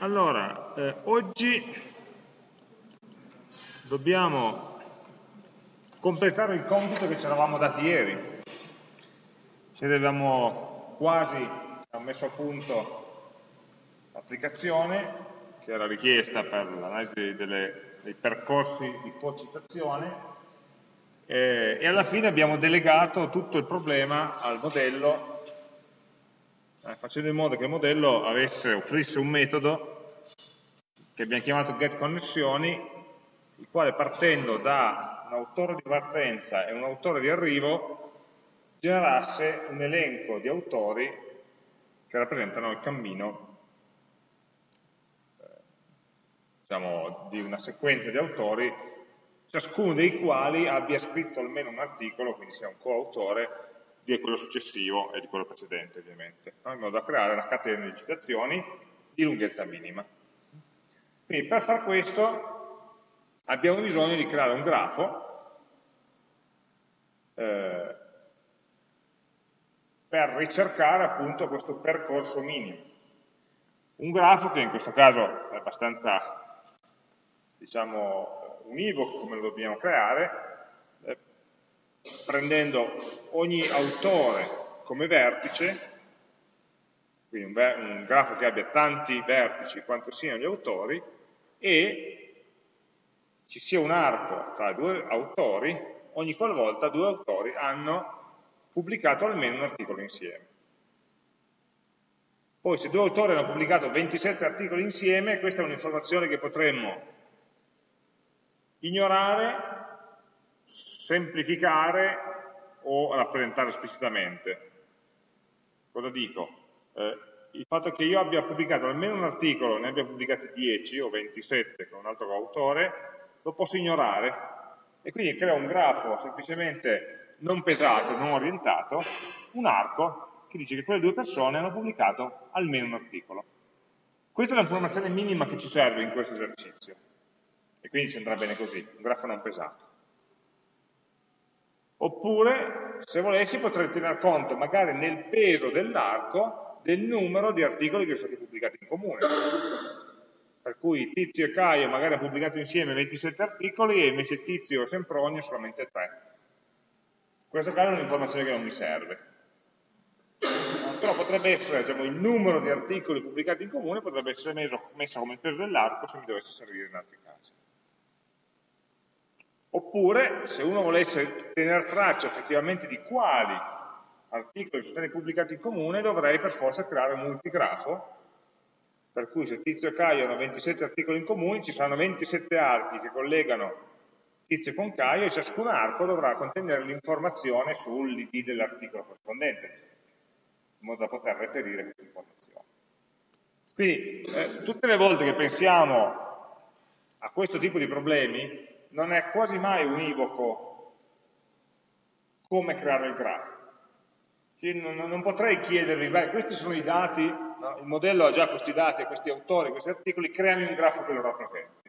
Allora, oggi dobbiamo completare il compito che ci eravamo dati ieri. Ci avevamo quasi messo a punto l'applicazione che era richiesta per l'analisi dei percorsi di co-citazione e alla fine abbiamo delegato tutto il problema al modello, facendo in modo che il modello offrisse un metodo che abbiamo chiamato getConnessioni, il quale partendo da un autore di partenza e un autore di arrivo generasse un elenco di autori che rappresentano il cammino, diciamo, di una sequenza di autori, ciascuno dei quali abbia scritto almeno un articolo, quindi sia un coautore di quello successivo e di quello precedente, ovviamente, no? In modo da creare una catena di citazioni di lunghezza minima. Quindi per far questo abbiamo bisogno di creare un grafo per ricercare appunto questo percorso minimo. Un grafo che in questo caso è abbastanza, diciamo, univoco come lo dobbiamo creare, prendendo ogni autore come vertice, quindi un grafo che abbia tanti vertici quanto siano gli autori, e ci sia un arco tra due autori ogni qualvolta due autori hanno pubblicato almeno un articolo insieme. Poi se due autori hanno pubblicato 27 articoli insieme, questa è un'informazione che potremmo ignorare, semplificare o rappresentare esplicitamente. Cosa dico? Il fatto che io abbia pubblicato almeno un articolo, ne abbia pubblicati 10 o 27 con un altro autore, lo posso ignorare e quindi creo un grafo semplicemente non pesato, non orientato, un arco che dice che quelle due persone hanno pubblicato almeno un articolo. Questa è l'informazione minima che ci serve in questo esercizio e quindi ci andrà bene così, un grafo non pesato. Oppure, se volessi, potrei tener conto magari nel peso dell'arco del numero di articoli che sono stati pubblicati in comune. Per cui Tizio e Caio magari hanno pubblicato insieme 27 articoli e invece Tizio e Sempronio solamente 3. In questo caso è un'informazione che non mi serve. Però potrebbe essere, diciamo, il numero di articoli pubblicati in comune potrebbe essere messo come il peso dell'arco se mi dovesse servire in altri casi. Oppure, se uno volesse tenere traccia effettivamente di quali articoli sono stati pubblicati in comune, dovrei per forza creare un multigrafo, per cui se Tizio e Caio hanno 27 articoli in comune, ci saranno 27 archi che collegano Tizio con Caio e ciascun arco dovrà contenere l'informazione sull'id dell'articolo corrispondente, in modo da poter reperire questa informazione. Quindi, tutte le volte che pensiamo a questo tipo di problemi, non è quasi mai univoco come creare il grafo. Non potrei chiedervi, beh, questi sono i dati, no? Il modello ha già questi dati e questi autori, questi articoli, creami un grafo che lo rappresenti.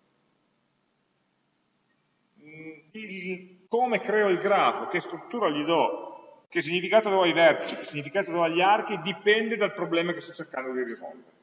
Come creo il grafo, che struttura gli do, che significato do ai vertici, che significato do agli archi, dipende dal problema che sto cercando di risolvere.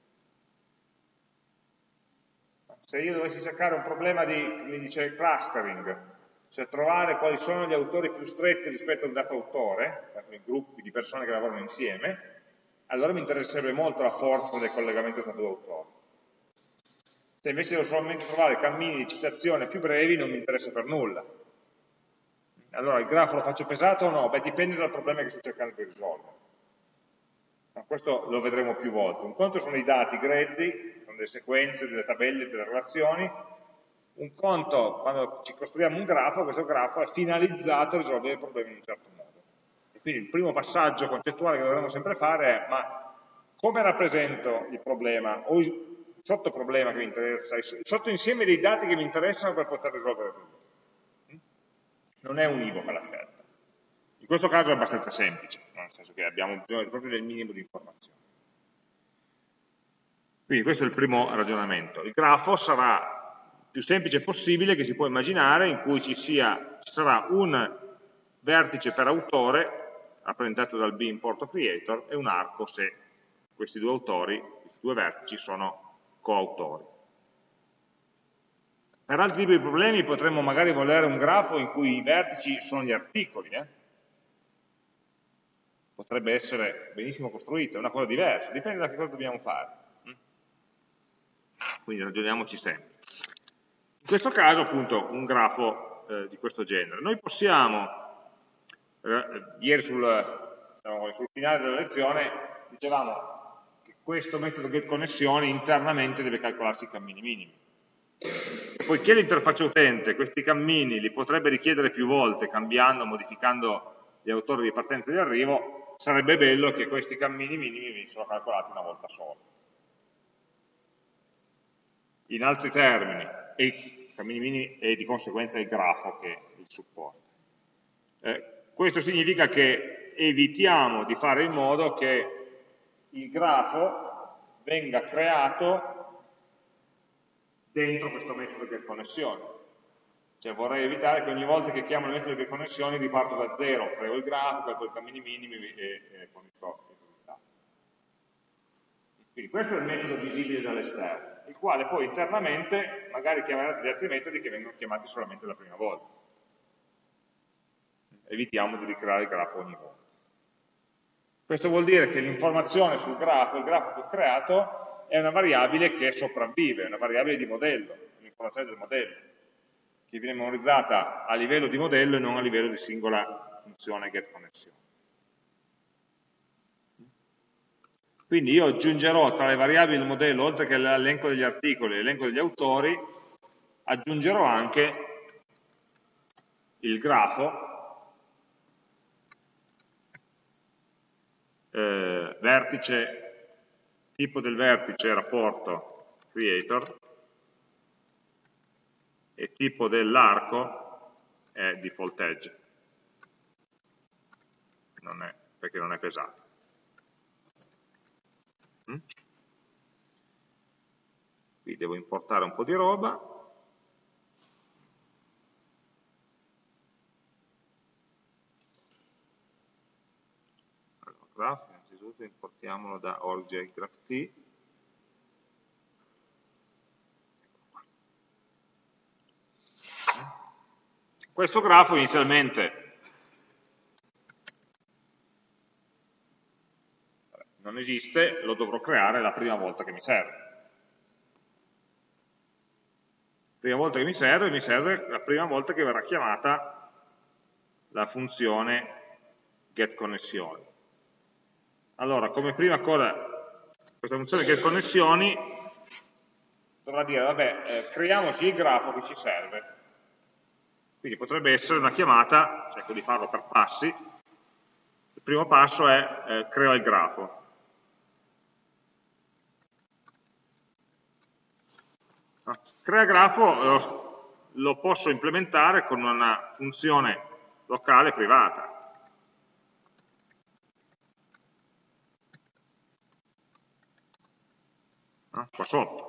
Se io dovessi cercare un problema di, come dice, clustering, cioè trovare quali sono gli autori più stretti rispetto a un dato autore, i gruppi di persone che lavorano insieme, allora mi interesserebbe molto la forza del collegamento tra due autori. Se invece devo solamente trovare cammini di citazione più brevi, non mi interessa per nulla. Allora il grafo lo faccio pesato o no? Beh, dipende dal problema che sto cercando di risolvere. Questo lo vedremo più volte. Un conto sono i dati grezzi, sono delle sequenze, delle tabelle, delle relazioni. Un conto, quando ci costruiamo un grafo, questo grafo è finalizzato a risolvere i problemi in un certo modo. E quindi il primo passaggio concettuale che dovremmo sempre fare è: ma come rappresento il problema o il sottoproblema che mi interessa, il sottoinsieme dei dati che mi interessano per poter risolvere il problema? Non è univoca la scelta. In questo caso è abbastanza semplice, nel senso che abbiamo bisogno proprio del minimo di informazioni. Quindi questo è il primo ragionamento. Il grafo sarà il più semplice possibile che si può immaginare, in cui ci sarà un vertice per autore, rappresentato dal B importo creator, e un arco se questi due autori, questi due vertici, sono coautori. Per altri tipi di problemi potremmo magari volere un grafo in cui i vertici sono gli articoli, potrebbe essere benissimo costruito, è una cosa diversa, dipende da che cosa dobbiamo fare. Quindi ragioniamoci sempre. In questo caso, appunto, un grafo di questo genere. Noi possiamo, ieri sul finale della lezione, dicevamo che questo metodo getConnessioni internamente deve calcolarsi i cammini minimi. Poiché l'interfaccia utente questi cammini li potrebbe richiedere più volte, cambiando, modificando gli autori di partenza e di arrivo, sarebbe bello che questi cammini minimi venissero calcolati una volta sola. In altri termini, i cammini minimi e di conseguenza il grafo che li supporta. Questo significa che evitiamo di fare in modo che il grafo venga creato dentro questo metodo getConnessioni. Cioè vorrei evitare che ogni volta che chiamo il metodo getConnessioni riparto da zero, creo il grafo, calcolo i cammini minimi e fornisco il risultato. Quindi questo è il metodo visibile dall'esterno, il quale poi internamente magari chiamerà degli altri metodi che vengono chiamati solamente la prima volta. Evitiamo di ricreare il grafo ogni volta. Questo vuol dire che l'informazione sul grafo, il grafo che ho creato, è una variabile che sopravvive, è una variabile di modello, l'informazione del modello, che viene memorizzata a livello di modello e non a livello di singola funzione getConnessioni. Quindi io aggiungerò tra le variabili del modello, oltre che l'elenco degli articoli e l'elenco degli autori, aggiungerò anche il grafo, vertice, tipo del vertice rapporto creator, e tipo dell'arco è default edge, perché non è pesato. Qui devo importare un po' di roba. Allora, graph, innanzitutto importiamolo da org.graph.t. Questo grafo inizialmente non esiste, lo dovrò creare la prima volta che mi serve. La prima volta che mi serve la prima volta che verrà chiamata la funzione getConnessioni. Allora, come prima cosa, questa funzione getConnessioni dovrà dire, vabbè, creiamoci il grafo che ci serve. Quindi potrebbe essere una chiamata, cerco di farlo per passi. Il primo passo è creo il grafo. Crea grafo lo posso implementare con una funzione locale privata. Qua sotto.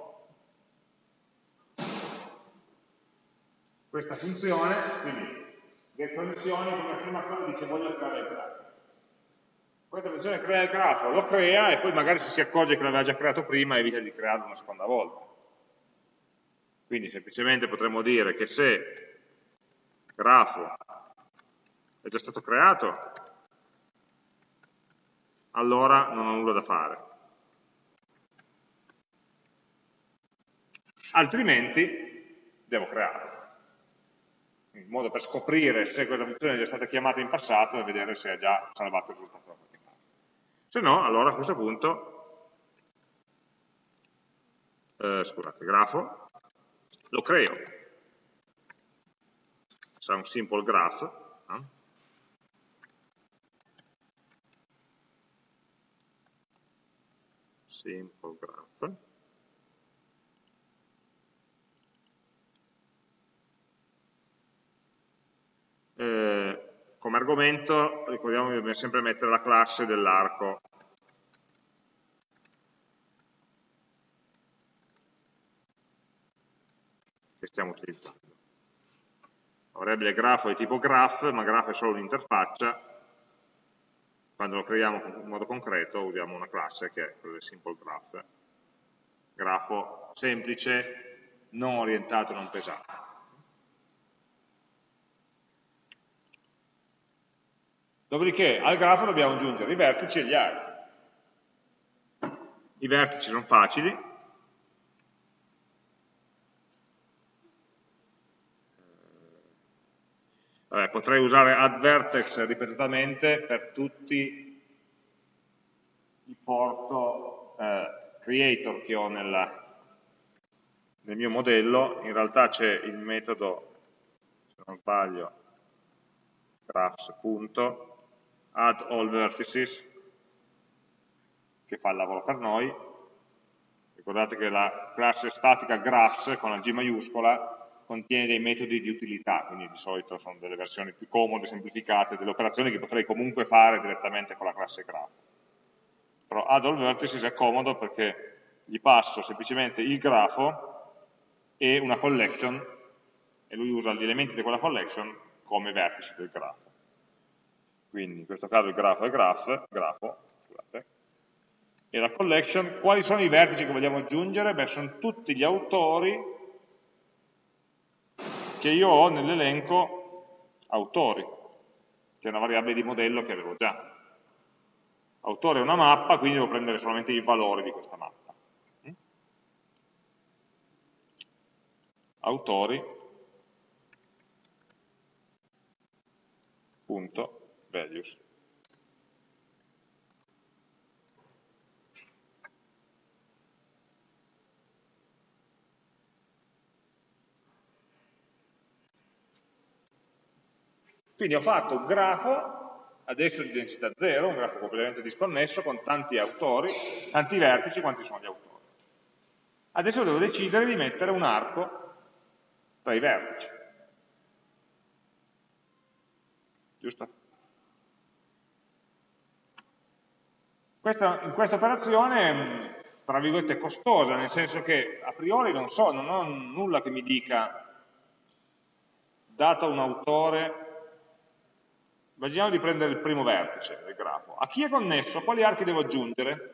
Questa funzione, quindi getConnessioni, come prima cosa dice voglio creare il grafo. Questa funzione crea il grafo, lo crea e poi magari se si accorge che l'aveva già creato prima evita di crearlo una seconda volta. Quindi semplicemente potremmo dire che se grafo è già stato creato, allora non ho nulla da fare. Altrimenti devo crearlo. In modo per scoprire se questa funzione è già stata chiamata in passato e vedere se ha già salvato il risultato da qualche parte. Se no, allora a questo punto, scusate, grafo, lo creo. Sarà un simple graph. Simple graph. Come argomento ricordiamo di sempre mettere la classe dell'arco che stiamo utilizzando. La variabile grafo è di tipo graph, ma graph è solo un'interfaccia. Quando lo creiamo in modo concreto usiamo una classe che è quella del simple graph. grafo semplice, non orientato, non pesato. Dopodiché al grafo dobbiamo aggiungere i vertici e gli archi. I vertici sono facili, potrei usare add vertex ripetutamente per tutti i porto creator che ho nel mio modello. In realtà c'è il metodo, se non sbaglio, graphs.add all vertices, che fa il lavoro per noi. Ricordate che la classe statica graphs con la G maiuscola contiene dei metodi di utilità, quindi di solito sono delle versioni più comode, semplificate, delle operazioni che potrei comunque fare direttamente con la classe graph. Però add all vertices è comodo perché gli passo semplicemente il grafo e una collection, e lui usa gli elementi di quella collection come vertici del grafo. Quindi in questo caso il grafo è grafo, scusate. E la collection, quali sono i vertici che vogliamo aggiungere? Beh, sono tutti gli autori che io ho nell'elenco autori, che è una variabile di modello che avevo già. Autore è una mappa, quindi devo prendere solamente i valori di questa mappa. Autori.values. Quindi ho fatto un grafo, adesso di densità 0, un grafo completamente disconnesso, con tanti autori, tanti vertici, quanti sono gli autori. Adesso devo decidere di mettere un arco tra i vertici. Giusto? In questa operazione, tra virgolette, è costosa, nel senso che a priori non so, non ho nulla che mi dica, dato un autore. Immaginiamo di prendere il primo vertice del grafo. A chi è connesso? Quali archi devo aggiungere?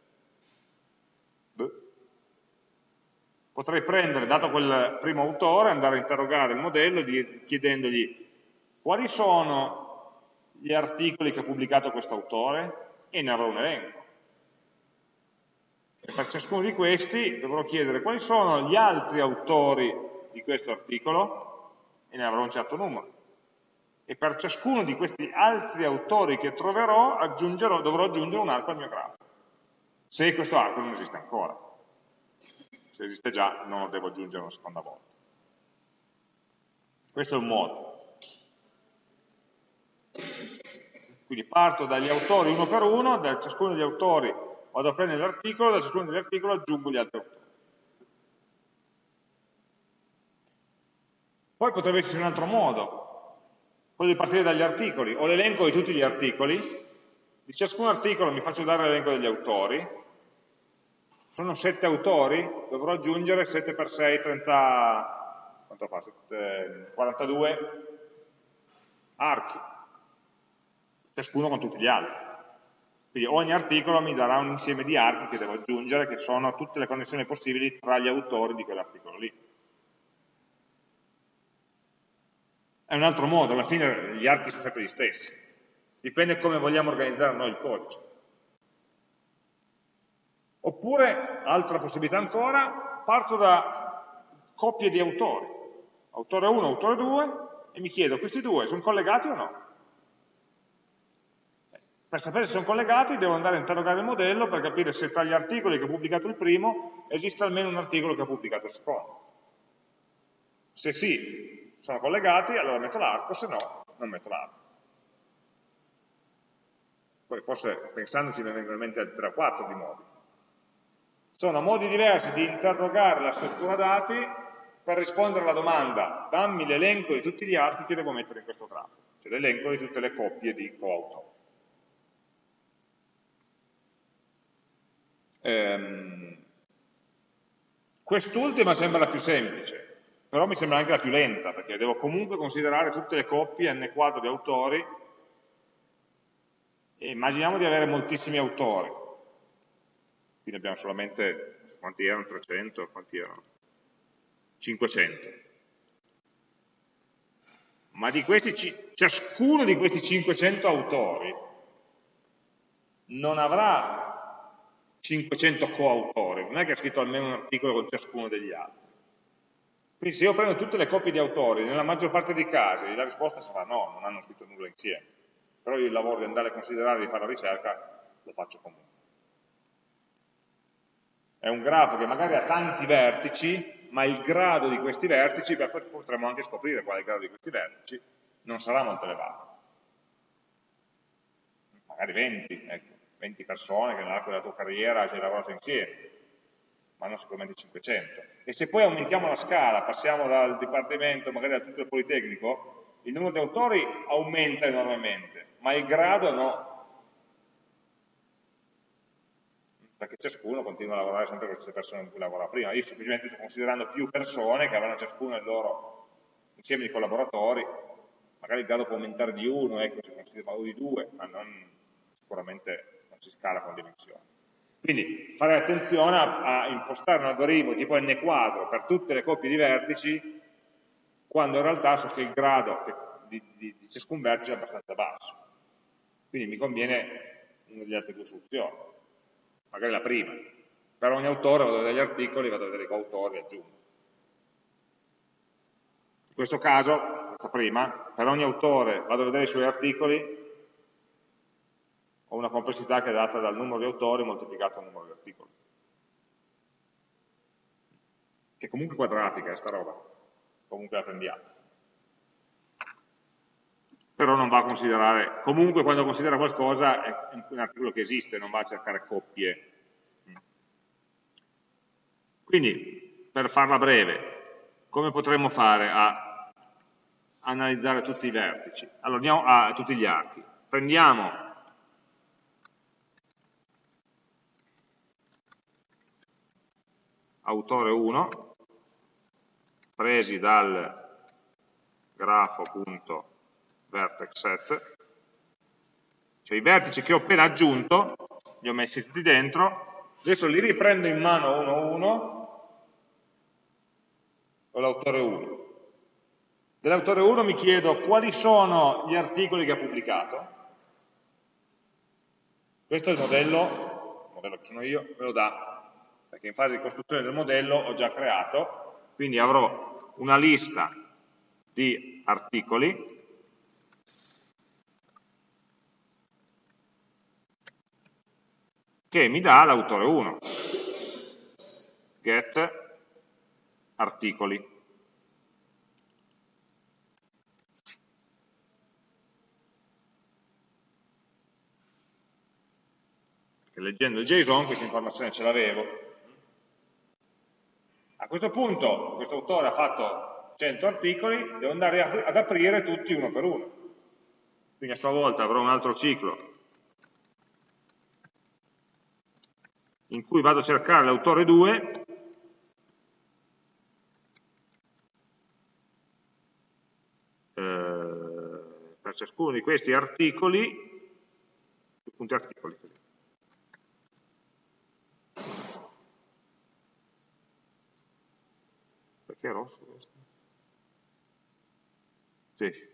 Potrei prendere, dato quel primo autore, andare a interrogare il modello chiedendogli quali sono gli articoli che ha pubblicato questo autore, e ne avrò un elenco. E per ciascuno di questi dovrò chiedere quali sono gli altri autori di questo articolo, e ne avrò un certo numero. E per ciascuno di questi altri autori che troverò dovrò aggiungere un arco al mio grafo, se questo arco non esiste ancora. Se esiste già non lo devo aggiungere una seconda volta. Questo è un modo. Quindi parto dagli autori uno per uno, da ciascuno degli autori vado a prendere l'articolo, da ciascuno degli articoli aggiungo gli altri autori. Poi potrebbe essere un altro modo, quello di partire dagli articoli. Ho l'elenco di tutti gli articoli, di ciascun articolo mi faccio dare l'elenco degli autori, sono 7 autori, dovrò aggiungere 7 per 6, 30, quanto fa? 42 archi, ciascuno con tutti gli altri. Quindi ogni articolo mi darà un insieme di archi che devo aggiungere, che sono tutte le connessioni possibili tra gli autori di quell'articolo lì. È un altro modo, alla fine gli archi sono sempre gli stessi, dipende come vogliamo organizzare noi il codice. Oppure, altra possibilità ancora, parto da coppie di autori, autore 1, autore 2, e mi chiedo, questi due sono collegati o no? Per sapere se sono collegati devo andare a interrogare il modello per capire se tra gli articoli che ho pubblicato il primo esiste almeno un articolo che ho pubblicato il secondo. Se sì, sono collegati, allora metto l'arco, se no, non metto l'arco. Poi forse pensandoci mi vengono in mente 3 o 4 di modi. Sono modi diversi di interrogare la struttura dati per rispondere alla domanda dammi l'elenco di tutti gli archi che devo mettere in questo grafo, cioè l'elenco di tutte le coppie di coautori. Quest'ultima sembra la più semplice, però mi sembra anche la più lenta, perché devo comunque considerare tutte le coppie n quadro di autori, e immaginiamo di avere moltissimi autori, quindi abbiamo solamente quanti erano? 300? Quanti erano? 500. Ma di questi, ciascuno di questi 500 autori non avrà 500 coautori, non è che ha scritto almeno un articolo con ciascuno degli altri. Quindi se io prendo tutte le coppie di autori, nella maggior parte dei casi la risposta sarà no, non hanno scritto nulla insieme. Però io il lavoro di andare a considerare, di fare la ricerca, lo faccio comunque. È un grafo che magari ha tanti vertici, ma il grado di questi vertici, beh, poi potremmo anche scoprire qual è il grado di questi vertici, non sarà molto elevato. Magari 20, ecco, 20 persone che nell'arco della tua carriera ci hai lavorato insieme, ma non sicuramente 500. E se poi aumentiamo la scala, passiamo dal dipartimento, magari da tutto il Politecnico, il numero di autori aumenta enormemente, ma il grado no. Perché ciascuno continua a lavorare sempre con le stesse persone con cui lavorava prima. Io semplicemente sto considerando più persone che avranno ciascuno il loro insieme di collaboratori, magari il grado può aumentare di 1, ecco, se considero o di 2, ma sicuramente non si scala con dimensioni. Quindi fare attenzione a impostare un algoritmo tipo n quadro per tutte le coppie di vertici, quando in realtà so che il grado di ciascun vertice è abbastanza basso. Quindi mi conviene una delle altre due soluzioni, magari la prima. Per ogni autore vado a vedere gli articoli, vado a vedere i coautori e aggiungo. In questo caso, questa prima, per ogni autore vado a vedere i suoi articoli, ho una complessità che è data dal numero di autori moltiplicato dal numero di articoli. Che comunque è quadratica, sta roba, comunque la prendiamo. Però non va a considerare, comunque quando considera qualcosa è un articolo che esiste, non va a cercare coppie. Quindi, per farla breve, come potremmo fare a analizzare tutti i vertici? Allora andiamo a tutti gli archi. Prendiamo autore 1, presi dal grafo.vertexset, cioè i vertici che ho appena aggiunto, li ho messi tutti dentro, adesso li riprendo in mano uno a uno, ho l'autore 1. Dell'autore 1 mi chiedo quali sono gli articoli che ha pubblicato. Questo è il modello che sono io, me lo dà, perché in fase di costruzione del modello ho già creato, quindi avrò una lista di articoli che mi dà l'autore 1. Get articoli. Perché leggendo il JSON questa informazione ce l'avevo. A questo punto questo autore ha fatto 100 articoli, devo andare ad aprire tutti uno per uno. Quindi a sua volta avrò un altro ciclo in cui vado a cercare l'autore 2 per ciascuno di questi articoli, punti articoli. Perché è rosso questo? Sì.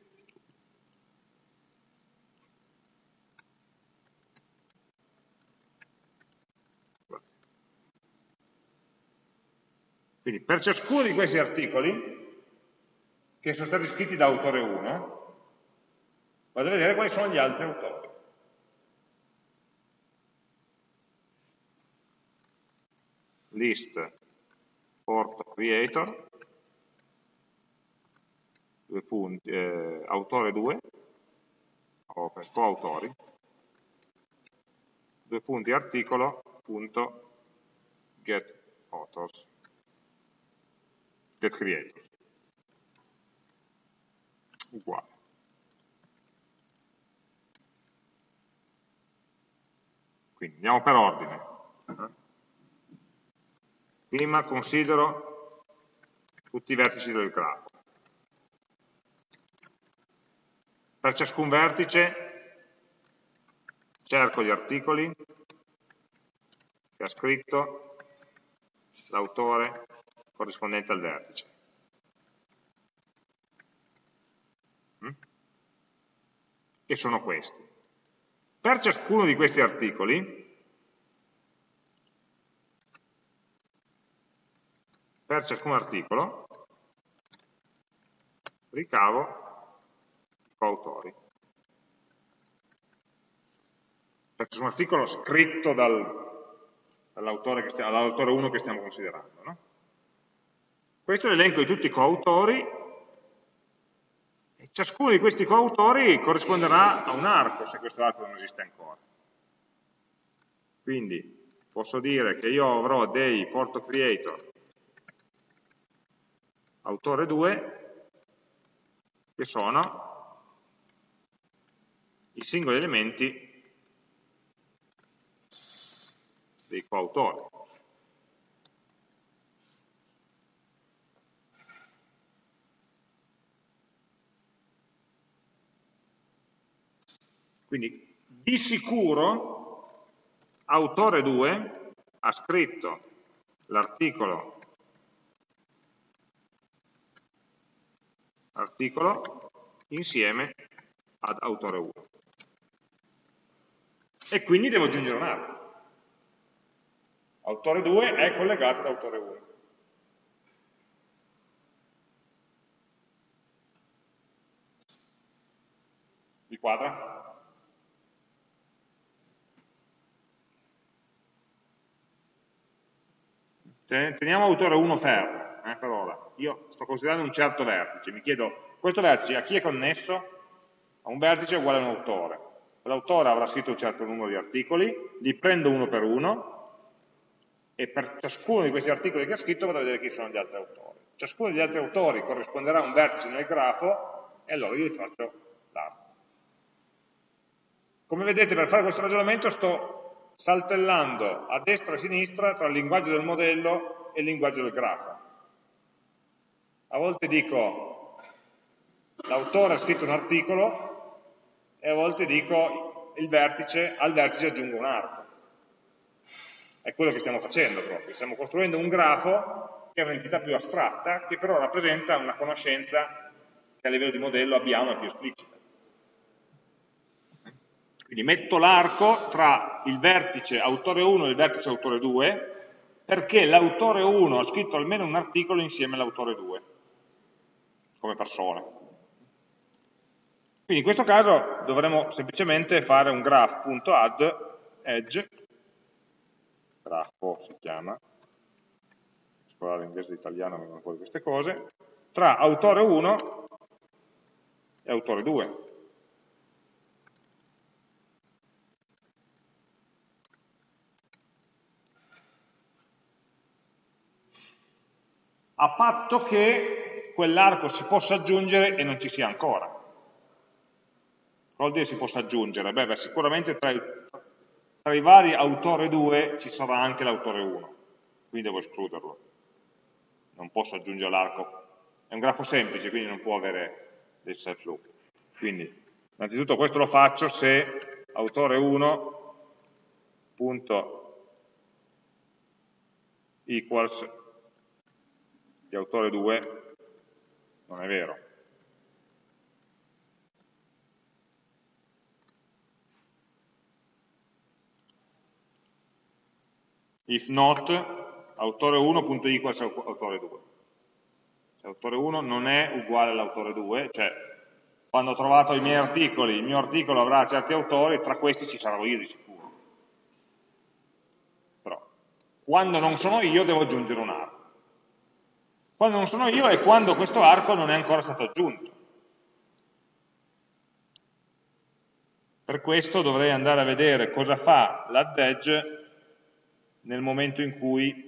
Quindi per ciascuno di questi articoli, che sono stati scritti da autore 1, vado a vedere quali sono gli altri autori. List port creator, due punti, autore 2, o per coautori, due punti articolo, punto get authors, get creators, uguale. Quindi andiamo per ordine. Prima considero tutti i vertici del grafo. Per ciascun vertice cerco gli articoli che ha scritto l'autore corrispondente al vertice. E sono questi. Per ciascuno di questi articoli, per ciascun articolo, ricavo i coautori. Per ciascun articolo scritto dall'autore 1 che stiamo considerando. No? Questo è l'elenco di tutti i coautori, e ciascuno di questi coautori corrisponderà a un arco, se questo arco non esiste ancora. Quindi posso dire che io avrò dei porto creator autore 2 che sono i singoli elementi dei coautori. Quindi di sicuro autore 2 ha scritto l'articolo insieme ad autore 1 e quindi devo aggiungere un arco. Autore 2 è collegato ad autore 1. Vi quadra? Teniamo autore 1 fermo, per ora. Io sto considerando un certo vertice, mi chiedo, questo vertice a chi è connesso? A un vertice uguale a un autore. L'autore avrà scritto un certo numero di articoli, li prendo uno per uno, e per ciascuno di questi articoli che ha scritto vado a vedere chi sono gli altri autori. Ciascuno degli altri autori corrisponderà a un vertice nel grafo, e allora io gli faccio l'arco. Come vedete, per fare questo ragionamento sto saltellando a destra e a sinistra tra il linguaggio del modello e il linguaggio del grafo. A volte dico l'autore ha scritto un articolo e a volte dico al vertice aggiungo un arco. È quello che stiamo facendo proprio, stiamo costruendo un grafo che è un'entità più astratta, che però rappresenta una conoscenza che a livello di modello abbiamo e più esplicita. Quindi metto l'arco tra il vertice autore 1 e il vertice autore 2, perché l'autore 1 ha scritto almeno un articolo insieme all'autore 2, come persona. Quindi in questo caso dovremo semplicemente fare un graph.add edge, grafo si chiama, scolare l'inglese e l'italiano vengono fuori queste cose, tra autore 1 e autore 2. A patto che quell'arco si possa aggiungere e non ci sia ancora. Cosa vuol dire si possa aggiungere? Beh, sicuramente tra i vari autore 2 ci sarà anche l'autore 1, quindi devo escluderlo. Non posso aggiungere l'arco. È un grafo semplice, quindi non può avere del self loop. Quindi, innanzitutto questo lo faccio se autore 1 punto equals di autore 2 non è vero. If not, autore 1.equals autore 2. Se autore 1 non è uguale all'autore 2, cioè quando ho trovato i miei articoli, il mio articolo avrà certi autori, tra questi ci sarò io di sicuro. Però, quando non sono io devo aggiungere un arco. Quando non sono io è quando questo arco non è ancora stato aggiunto. Per questo dovrei andare a vedere cosa fa l'add edge nel momento in cui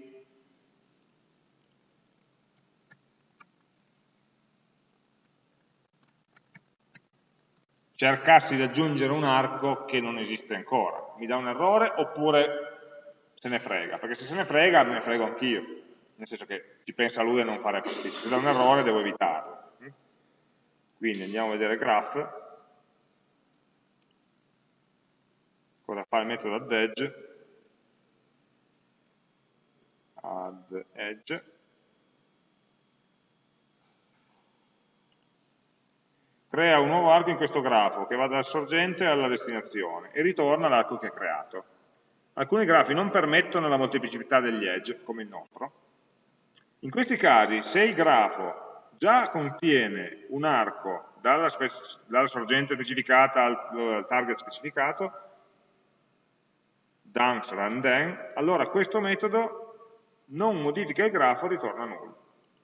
cercassi di aggiungere un arco che non esiste ancora. Mi dà un errore oppure se ne frega? Perché se se ne frega, me ne frego anch'io. Nel senso che ci pensa lui a non fare pasticcio. Se dà un errore devo evitarlo. Quindi andiamo a vedere graph. Cosa fa il metodo add edge? add edge, crea un nuovo arco in questo grafo che va dal sorgente alla destinazione e ritorna l'arco che ha creato. Alcuni grafi non permettono la molteplicità degli edge, come il nostro. In questi casi, se il grafo già contiene un arco dalla sorgente specificata al target specificato, dunks run then, allora questo metodo non modifica il grafo, ritorna null.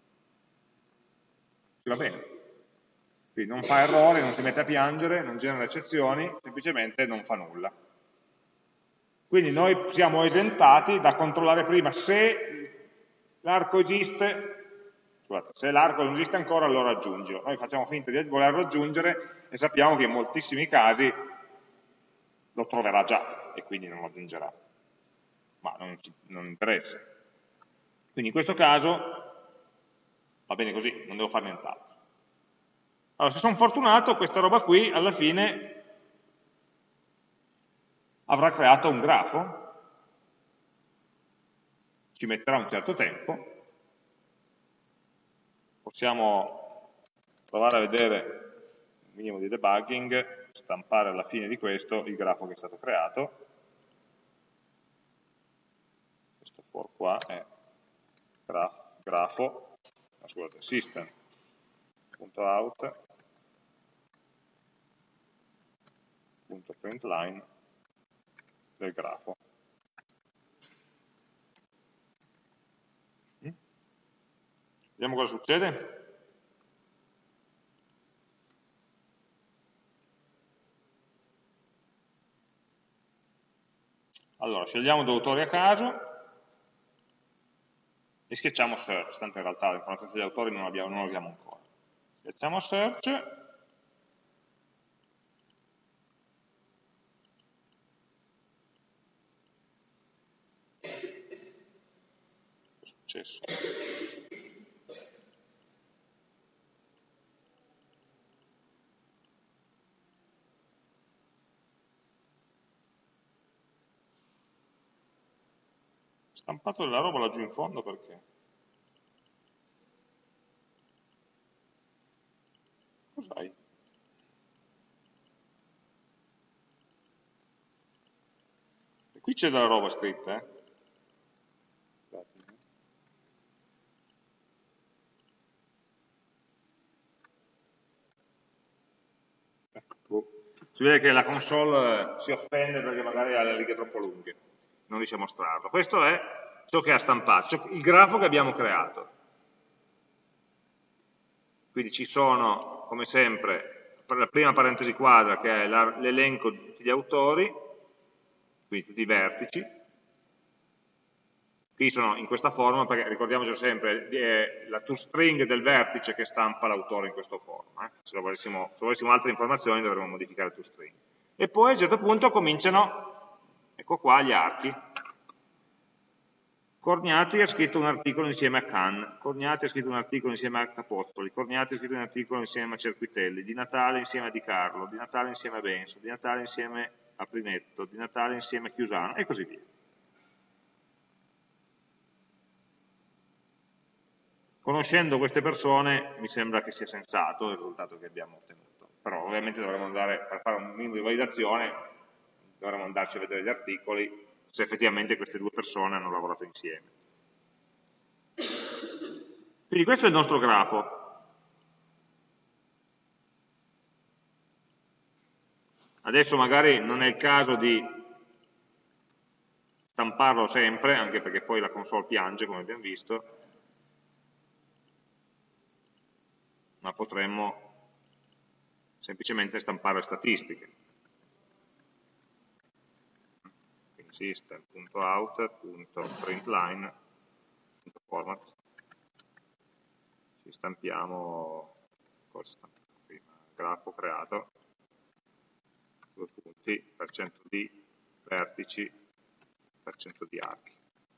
Va bene. Quindi non fa errori, non si mette a piangere, non genera eccezioni, semplicemente non fa nulla. Quindi noi siamo esentati da controllare prima se l'arco esiste, scusate, se l'arco non esiste ancora allora aggiungilo. Noi facciamo finta di volerlo aggiungere e sappiamo che in moltissimi casi lo troverà già e quindi non lo aggiungerà. Ma non interessa. Quindi in questo caso va bene così, non devo fare nient'altro. Allora, se sono fortunato, questa roba qui alla fine avrà creato un grafo, ci metterà un certo tempo, possiamo provare a vedere un minimo di debugging, stampare alla fine di questo il grafo che è stato creato. Questo for qua è grafo, scusate, system.out.println del grafo. Vediamo cosa succede. Allora, scegliamo due autori a caso e schiacciamo search, tanto in realtà l'informazione degli autori non l'abbiamo ancora. Schiacciamo search, cosa è successo? Stampato della roba laggiù in fondo perché? Cos'hai? E qui c'è della roba scritta, eh? Si vede che la console si offende perché magari ha le righe troppo lunghe, non riesce a mostrarlo. Questo è ciò che ha stampato, cioè il grafo che abbiamo creato. Quindi ci sono, come sempre, la prima parentesi quadra che è l'elenco di tutti gli autori, quindi tutti i vertici. Qui sono in questa forma perché ricordiamoci sempre, è la toString del vertice che stampa l'autore in questa forma. Se volessimo altre informazioni dovremmo modificare il toString. E poi a un certo punto cominciano, ecco qua, gli archi. Corniati ha scritto un articolo insieme a Can, Corniati ha scritto un articolo insieme a Capozzoli, Corniati ha scritto un articolo insieme a Cerquitelli, Di Natale insieme a Di Carlo, Di Natale insieme a Benso, Di Natale insieme a Primetto, Di Natale insieme a Chiusano e così via. Conoscendo queste persone mi sembra che sia sensato il risultato che abbiamo ottenuto, però ovviamente dovremmo andare, per fare un minimo di validazione, dovremmo andarci a vedere gli articoli, se effettivamente queste due persone hanno lavorato insieme. Quindi questo è il nostro grafo. Adesso magari non è il caso di stamparlo sempre, anche perché poi la console piange, come abbiamo visto, ma potremmo semplicemente stampare le statistiche. Quindi system.out.println.format, ci stampiamo, cosa stampiamo prima? Grafo creato, due punti, percento di vertici, percento di archi.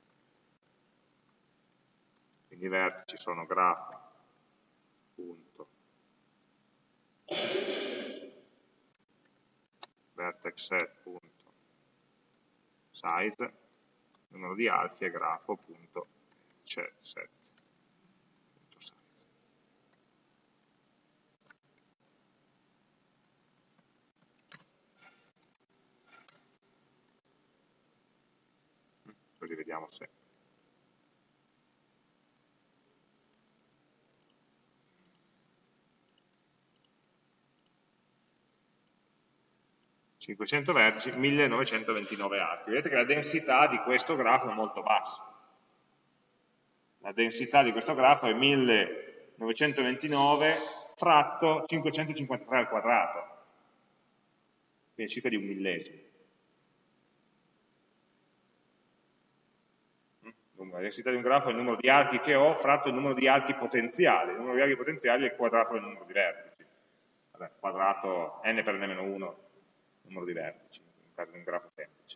Quindi i vertici sono grafo, punto, vertex set, punto, size, numero di archi e grafo, punto, set. Così vediamo se. (500 vertici, 1929 archi). Vedete che la densità di questo grafo è molto bassa. La densità di questo grafo è 1929 fratto 553 al quadrato, quindi circa di un millesimo. La densità di un grafo è il numero di archi che ho fratto il numero di archi potenziali. Il numero di archi potenziali è il quadrato del numero di vertici. Vabbè, quadrato n per n-1, numero di vertici, in caso di un grafo semplice.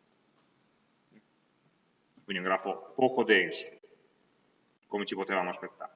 Quindi un grafo poco denso, come ci potevamo aspettare.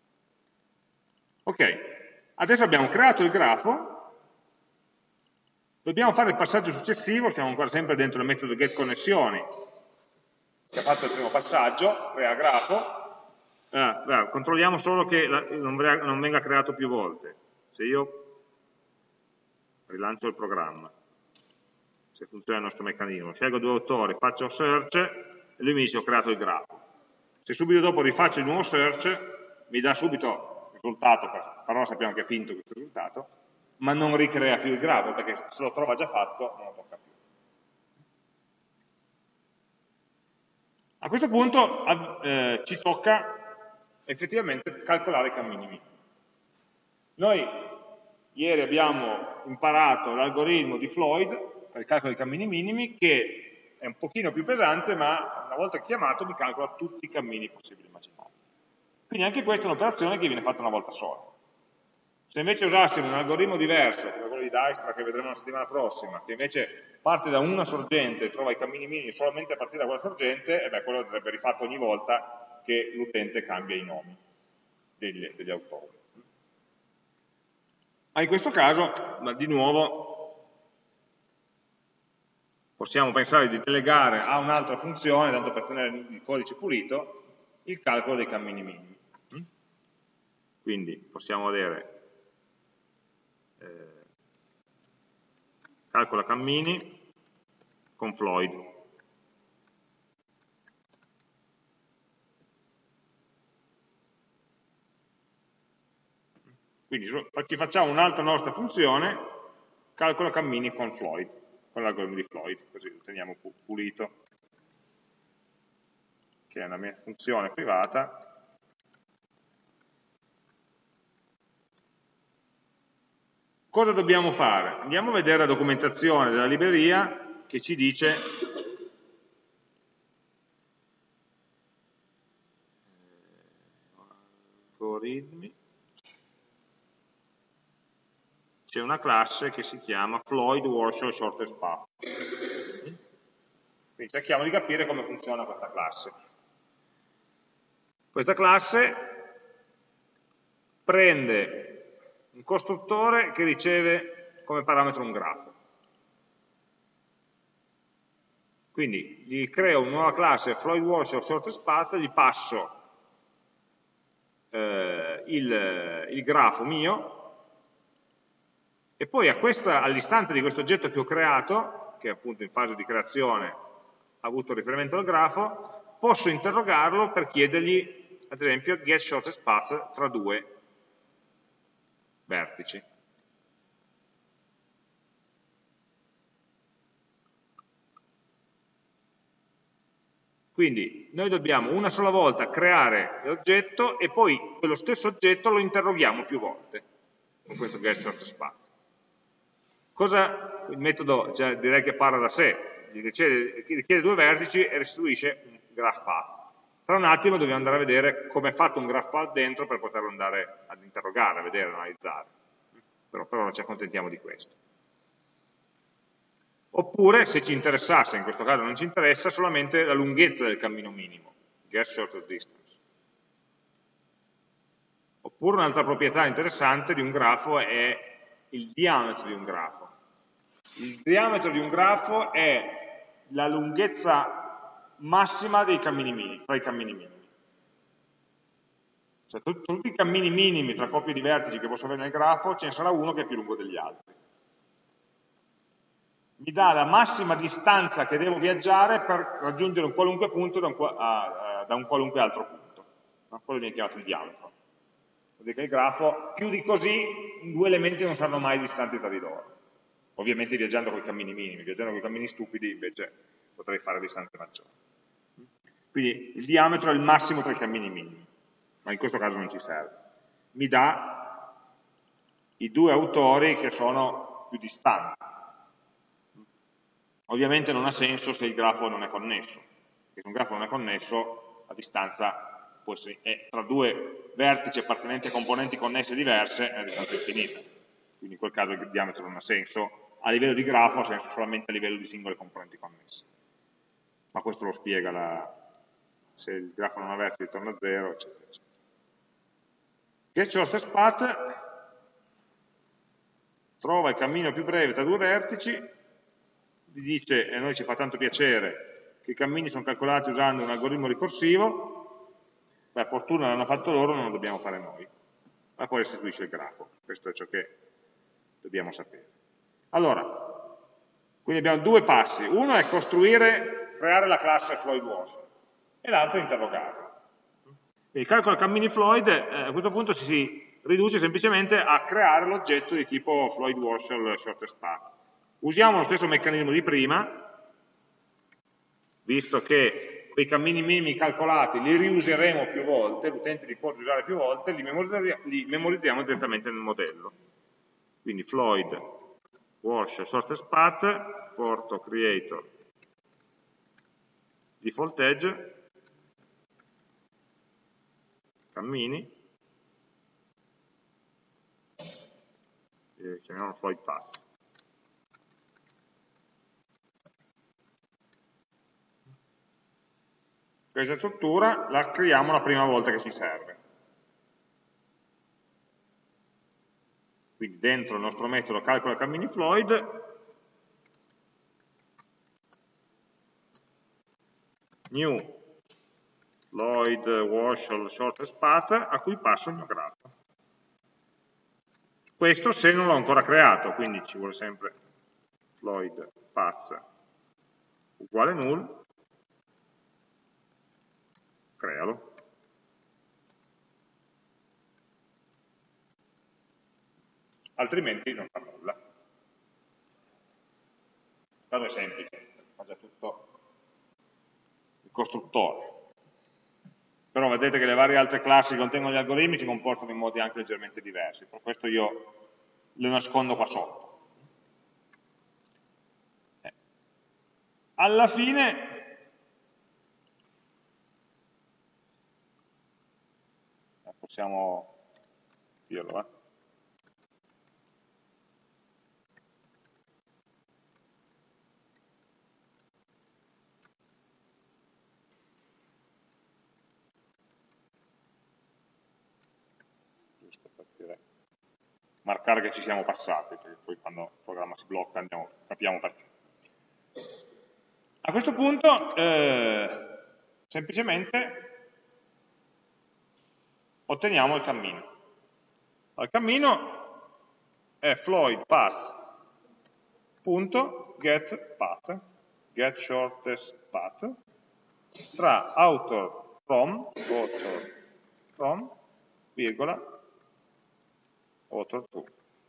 Ok, adesso abbiamo creato il grafo, dobbiamo fare il passaggio successivo, siamo ancora sempre dentro il metodo getConnessioni, che ha fatto il primo passaggio, crea grafo, controlliamo solo che non venga creato più volte. Se io rilancio il programma, se funziona il nostro meccanismo, scelgo due autori, faccio search e lui mi dice ho creato il grafo. Se subito dopo rifaccio il nuovo search, mi dà subito il risultato, però sappiamo che è finto questo risultato, ma non ricrea più il grafo, perché se lo trova già fatto non lo tocca più. A questo punto ci tocca effettivamente calcolare i cammini minimi. Noi ieri abbiamo imparato l'algoritmo di Floyd per il calcolo dei cammini minimi, che è un pochino più pesante, ma una volta chiamato mi calcola tutti i cammini possibili e immaginabili. Quindi anche questa è un'operazione che viene fatta una volta sola. Se invece usassimo un algoritmo diverso, come quello di Dijkstra che vedremo la settimana prossima, che invece parte da una sorgente e trova i cammini minimi solamente a partire da quella sorgente, quello andrebbe rifatto ogni volta che l'utente cambia i nomi degli autori. Ma in questo caso, di nuovo, possiamo pensare di delegare a un'altra funzione, tanto per tenere il codice pulito, il calcolo dei cammini minimi. Quindi possiamo avere calcola cammini con Floyd. Quindi ci facciamo un'altra nostra funzione, calcola cammini con Floyd, con l'algoritmo di Floyd, così lo teniamo pulito, che è una mia funzione privata. Cosa dobbiamo fare? Andiamo a vedere la documentazione della libreria che ci dice algoritmi. C'è una classe che si chiama Floyd Warsaw Shortest Path. Quindi cerchiamo di capire come funziona questa classe. Questa classe prende un costruttore che riceve come parametro un grafo. Quindi gli creo una nuova classe Floyd Warsaw Shortest Path, gli passo il grafo mio, e poi all'istanza di questo oggetto che ho creato, che è appunto in fase di creazione ha avuto riferimento al grafo, posso interrogarlo per chiedergli, ad esempio, get shortest path tra due vertici. Quindi noi dobbiamo una sola volta creare l'oggetto e poi quello stesso oggetto lo interroghiamo più volte con questo get shortest path. Il metodo direi che parla da sé, gli richiede due vertici e restituisce un graph path. Tra un attimo dobbiamo andare a vedere come è fatto un graph path dentro per poterlo andare ad interrogare, a vedere, ad analizzare. Però non ci accontentiamo di questo. Oppure, se ci interessasse, in questo caso non ci interessa, solamente la lunghezza del cammino minimo, get shortest distance. Oppure un'altra proprietà interessante di un grafo è il diametro di un grafo. Il diametro di un grafo è la lunghezza massima dei cammini minimi, tra i cammini minimi. Cioè, tutti i cammini minimi tra coppie di vertici che posso avere nel grafo, ce ne sarà uno che è più lungo degli altri. Mi dà la massima distanza che devo viaggiare per raggiungere un qualunque punto da un qualunque altro punto. No? Quello viene chiamato il diametro. Vuol dire che il grafo, più di così, due elementi non saranno mai distanti tra di loro. Ovviamente viaggiando con i cammini minimi, viaggiando con i cammini stupidi invece potrei fare distanze maggiori. Quindi il diametro è il massimo tra i cammini minimi, ma in questo caso non ci serve. Mi dà i due autori che sono più distanti. Ovviamente non ha senso se il grafo non è connesso, perché se un grafo non è connesso la distanza può essere, tra due vertici appartenenti a componenti connesse diverse è una distanza infinita, quindi in quel caso il diametro non ha senso, a livello di grafo ha senso solamente a livello di singole componenti connesse. Ma questo lo spiega se il grafo non ha vertici torna a 0, eccetera, eccetera. Get shortest path trova il cammino più breve tra due vertici, vi dice, e a noi ci fa tanto piacere, che i cammini sono calcolati usando un algoritmo ricorsivo, per fortuna l'hanno fatto loro, non lo dobbiamo fare noi, ma poi restituisce il grafo, questo è ciò che dobbiamo sapere. Allora, quindi abbiamo due passi, uno è creare la classe Floyd Warshall, e l'altro è interrogarla. Il calcolo cammini Floyd a questo punto si riduce semplicemente a creare l'oggetto di tipo Floyd Warshall shortest path. Usiamo lo stesso meccanismo di prima, visto che quei cammini minimi calcolati li riuseremo più volte, l'utente li può usare più volte, li memorizziamo direttamente nel modello. Quindi Floyd Warshall shortest path, porto creator default edge, cammini, chiamiamolo Floyd path. Questa struttura la creiamo la prima volta che ci serve. Quindi dentro il nostro metodo calcola cammini Floyd, new Floyd Warshall shortest path a cui passo il mio grafo. Questo se non l'ho ancora creato, quindi ci vuole sempre Floyd path uguale null, crealo. Altrimenti non fa nulla. Questo è semplice, fa già tutto il costruttore. Però vedete che le varie altre classi che contengono gli algoritmi si comportano in modi anche leggermente diversi, per questo io le nascondo qua sotto. Alla fine possiamo dirlo, marcare che ci siamo passati, perché poi quando il programma si blocca capiamo perché. A questo punto semplicemente otteniamo il cammino. Il cammino è Floyd path.get path, get shortest path, tra author from, virgola, author to.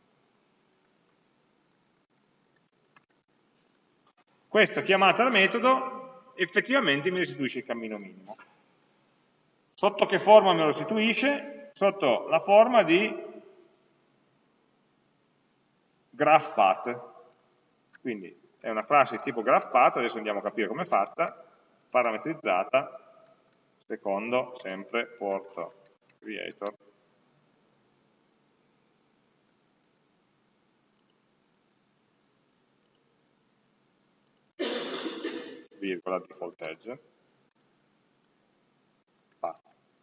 Questa chiamata da metodo effettivamente mi restituisce il cammino minimo. Sotto che forma me lo restituisce? Sotto la forma di graph path. Quindi è una classe di tipo graph path, adesso andiamo a capire come è fatta, parametrizzata, secondo sempre porto creator virgola default edge path.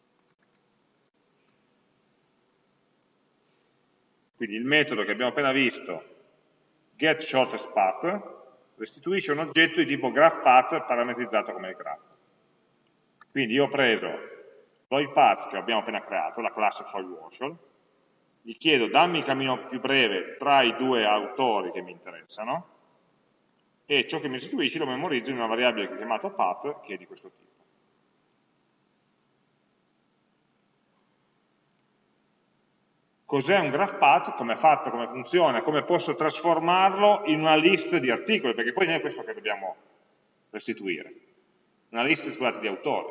Quindi il metodo che abbiamo appena visto, get shortest path, restituisce un oggetto di tipo graph path parametrizzato come il grafo. Quindi io ho preso exploit path che abbiamo appena creato, la classe FileWarshall, gli chiedo dammi il cammino più breve tra i due autori che mi interessano, e ciò che mi restituisce lo memorizzo in una variabile che ho chiamato path, che è di questo tipo. Cos'è un graph path, come è fatto, come funziona, come posso trasformarlo in una lista di articoli, perché poi non è questo che dobbiamo restituire, una lista, scusate, di autori.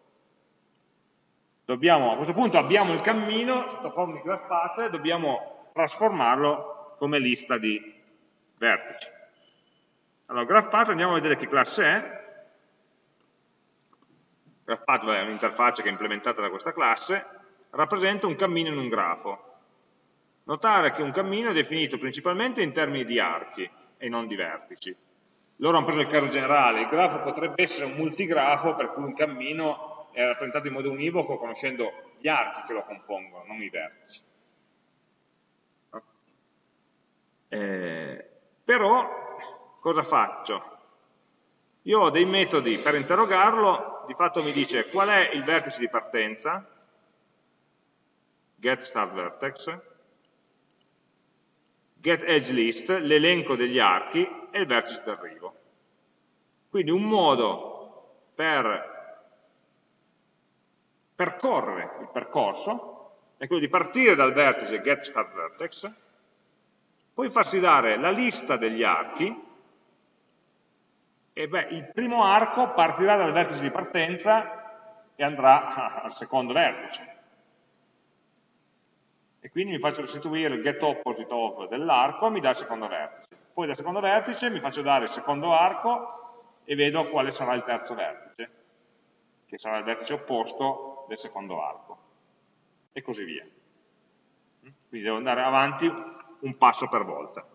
A questo punto abbiamo il cammino sotto forma di graph path e dobbiamo trasformarlo come lista di vertici. Allora, graph path, andiamo a vedere che classe è. Graph path è un'interfaccia che è implementata da questa classe, rappresenta un cammino in un grafo. Notare che un cammino è definito principalmente in termini di archi e non di vertici. Loro hanno preso il caso generale, il grafo potrebbe essere un multigrafo per cui un cammino è rappresentato in modo univoco conoscendo gli archi che lo compongono, non i vertici. Però, cosa faccio? Io ho dei metodi per interrogarlo, di fatto mi dice qual è il vertice di partenza, getStartVertex, getEdgeList, l'elenco degli archi e il vertice d'arrivo. Quindi un modo per percorrere il percorso è quello di partire dal vertice getStartVertex, poi farsi dare la lista degli archi, e beh, il primo arco partirà dal vertice di partenza e andrà al secondo vertice. E quindi mi faccio restituire il getOpposite of dell'arco e mi dà il secondo vertice. Poi dal secondo vertice mi faccio dare il secondo arco e vedo quale sarà il terzo vertice, che sarà il vertice opposto del secondo arco. E così via. Quindi devo andare avanti un passo per volta.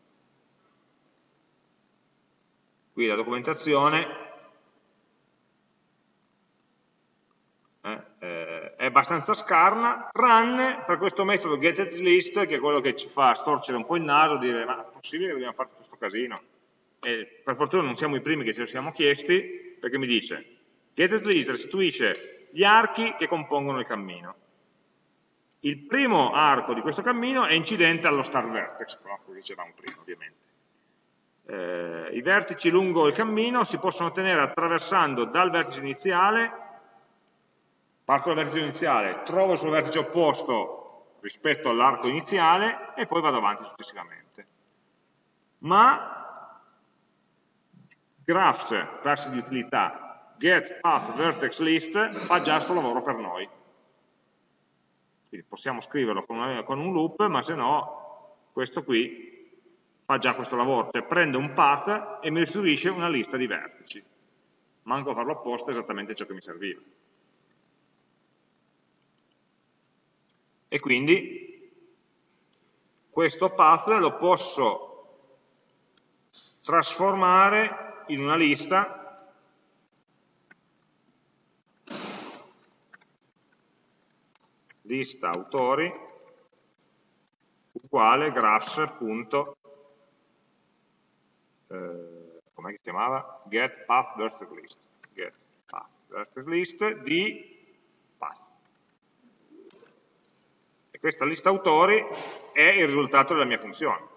Qui la documentazione è abbastanza scarna, tranne per questo metodo getEdgeList, che è quello che ci fa storcere un po' il naso e dire ma è possibile che dobbiamo fare tutto questo casino? E per fortuna non siamo i primi che ce lo siamo chiesti, perché mi dice getEdgeList restituisce gli archi che compongono il cammino. Il primo arco di questo cammino è incidente allo start vertex, no? Come dicevamo prima ovviamente. I vertici lungo il cammino si possono ottenere attraversando dal vertice iniziale, parto dal vertice iniziale, trovo il suo vertice opposto rispetto all'arco iniziale e poi vado avanti successivamente. Ma graphs, classe di utilità, getPathVertexList fa già questo lavoro per noi. Quindi possiamo scriverlo con un loop, ma se no questo qui fa già questo lavoro, cioè prende un path e mi restituisce una lista di vertici. Manco a farlo apposta, è esattamente ciò che mi serviva. E quindi questo path lo posso trasformare in una lista autori uguale graphs. Come si chiamava? getPathVertexList. getPathVertexList di path. E questa lista autori è il risultato della mia funzione.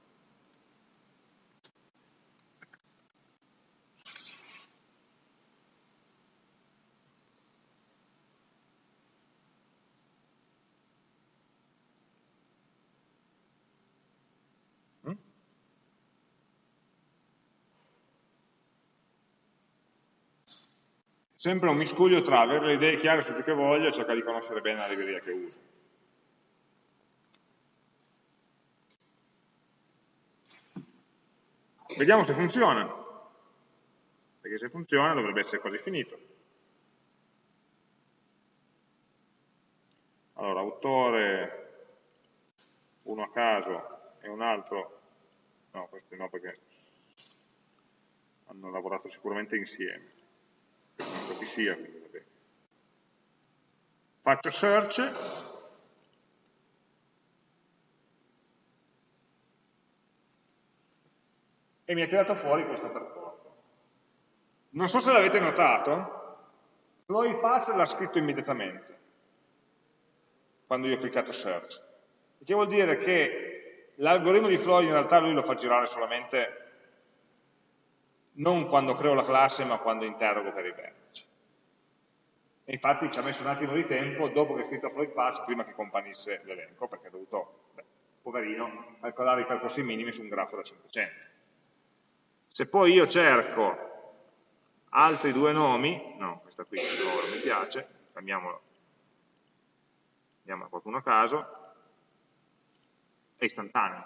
Sempre un miscuglio tra avere le idee chiare su ciò che voglio e cercare di conoscere bene la libreria che uso. Vediamo se funziona, perché se funziona dovrebbe essere quasi finito. Allora, autore, uno a caso e un altro, no, questo no perché hanno lavorato sicuramente insieme. Questo non so chi sia, quindi va bene. Faccio search, e mi ha tirato fuori questo percorso. Non so se l'avete notato, Floyd Path l'ha scritto immediatamente, quando io ho cliccato search. Il che vuol dire che l'algoritmo di Floyd in realtà lui lo fa girare solamente non quando creo la classe, ma quando interrogo per i vertici. E infatti ci ha messo un attimo di tempo dopo che ho scritto Floyd Path prima che comparisse l'elenco, perché ha dovuto, poverino, calcolare i percorsi minimi su un grafo da 500. Se poi io cerco altri due nomi, no, questa qui non mi piace, cambiamolo, andiamo a qualcuno a caso, è istantaneo.